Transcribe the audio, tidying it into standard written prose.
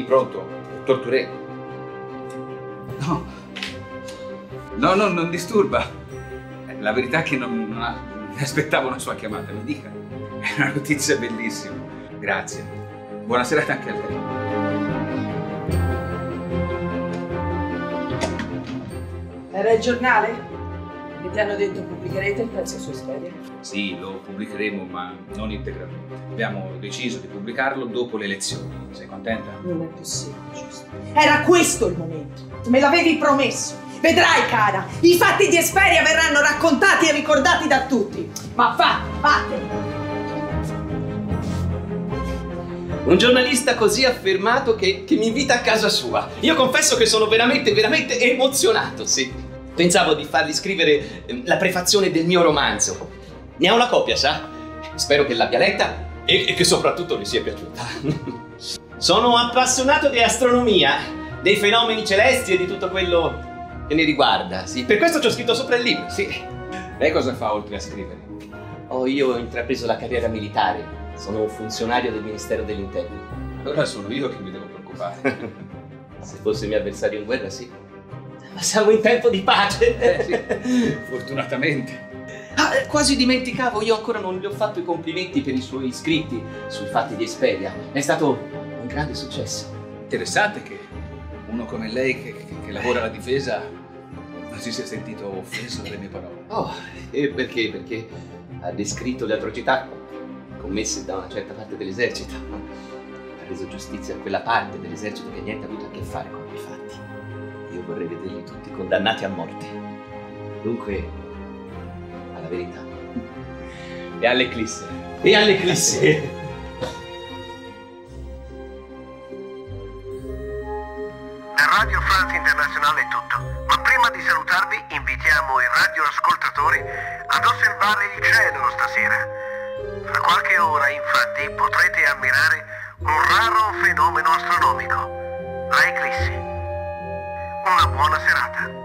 pronto, Torturé. No. No, non disturba. La verità è che non mi aspettavo una sua chiamata, mi dica. È una notizia bellissima. Grazie. Buona serata anche a lei. Era il giornale? Che ti hanno detto pubblicherete il pezzo su Esperia? Sì, lo pubblicheremo, ma non integralmente. Abbiamo deciso di pubblicarlo dopo le elezioni. Sei contenta? Non è possibile, giusto? Era questo il momento. Me l'avevi promesso. Vedrai, cara, i fatti di Esperia verranno raccontati e ricordati da tutti. Ma vattene! Un giornalista così affermato che mi invita a casa sua. Io confesso che sono veramente emozionato, sì. Pensavo di fargli scrivere la prefazione del mio romanzo. Ne ha una copia, sa? Spero che l'abbia letta e che soprattutto le sia piaciuta. Sono appassionato di astronomia, dei fenomeni celesti e di tutto quello che ne riguarda, sì. Per questo ci ho scritto sopra il libro, sì. Lei cosa fa oltre a scrivere? Io ho intrapreso la carriera militare. Sono un funzionario del Ministero dell'Interno. Allora sono io che mi devo preoccupare. Se fosse mio avversario in guerra, sì. Ma siamo in tempo di pace. Sì, fortunatamente. Quasi dimenticavo, io ancora non gli ho fatto i complimenti per i suoi scritti sui fatti di Esperia. È stato un grande successo. Interessante che uno come lei che lavora alla difesa non si sia sentito offeso dalle mie parole. E perché? Perché ha descritto le atrocità commesse da una certa parte dell'esercito. Ha reso giustizia a quella parte dell'esercito che niente ha avuto a che fare con quei fatti. Io vorrei vederli tutti condannati a morte. Dunque, alla verità. E all'eclisse. E all'eclisse. Da Radio France Internazionale è tutto, ma prima di salutarvi invitiamo i radioascoltatori ad osservare il cielo stasera. Fra qualche ora, infatti, potrete ammirare un raro fenomeno astronomico, la eclissi. Una buona serata.